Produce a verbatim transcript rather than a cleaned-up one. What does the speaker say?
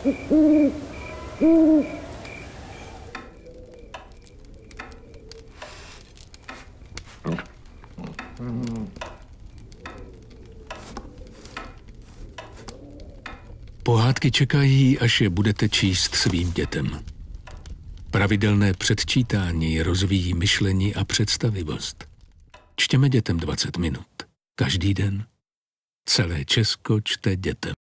Pohádky čekají, až je budete číst svým dětem. Pravidelné předčítání rozvíjí myšlení a představivost. Čtěme dětem dvacet minut. Každý den. Celé Česko čte dětem.